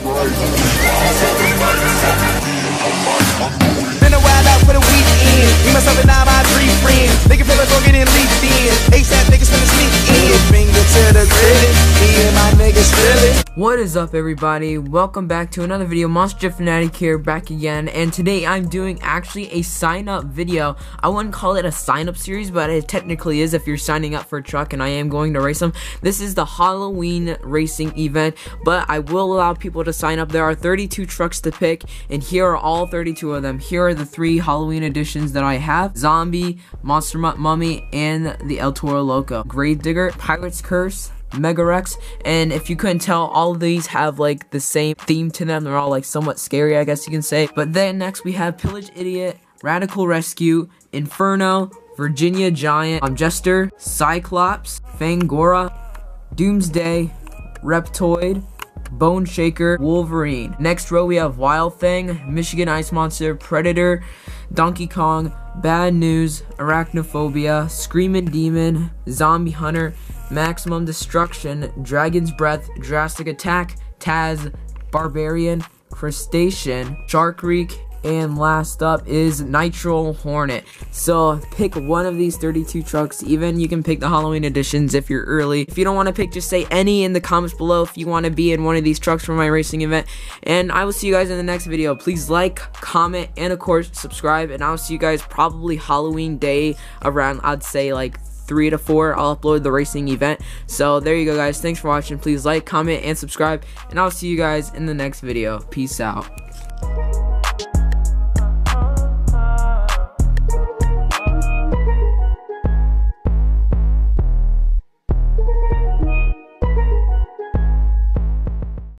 Been a while out for the weekend. Me, myself, and all my 3 friends. Nigga feel like getting leaked in. ASAP niggas finna sneak in. Finger to the grid. Me and my niggas feelin'. What is up, everybody? Welcome back to another video. Monster Fanatic here, back again, and today I'm doing actually a sign up video. I wouldn't call it a sign up series, but it technically is if you're signing up for a truck, and I am going to race them. This is the Halloween racing event, but I will allow people to sign up. There are 32 trucks to pick, and here are all 32 of them. Here are the 3 Halloween editions that I have: Zombie, Monster Mutt Mummy, and the El Toro Loco. Gravedigger, Pirate's Curse, Mega Rex, and if you couldn't tell, all of these have like the same theme to them. They're all like somewhat scary, I guess you can say. But then next we have Pillage Idiot, Radical Rescue, Inferno, Virginia Giant, Jester, Cyclops, Fangora, Doomsday, Reptoid, Bone Shaker, Wolverine. Next row we have Wild Thing, Michigan Ice Monster, Predator, Donkey Kong, Bad News, Arachnophobia, Screaming Demon, Zombie Hunter, Maximum Destruction, Dragon's Breath, Drastic Attack, Taz, Barbarian, Crustacean, Shark Reek, and last up is Nitro Hornet. So pick one of these 32 trucks. Even you can pick the Halloween editions if you're early. If you don't want to pick, just say any in the comments below if you want to be in one of these trucks for my racing event. And I will see you guys in the next video. Please like, comment, and of course subscribe. And I'll see you guys probably Halloween day around, I'd say like 3 to 4. I'll upload the racing event. So there you go, guys. Thanks for watching. Please like, comment, and subscribe, and I'll see you guys in the next video. Peace out.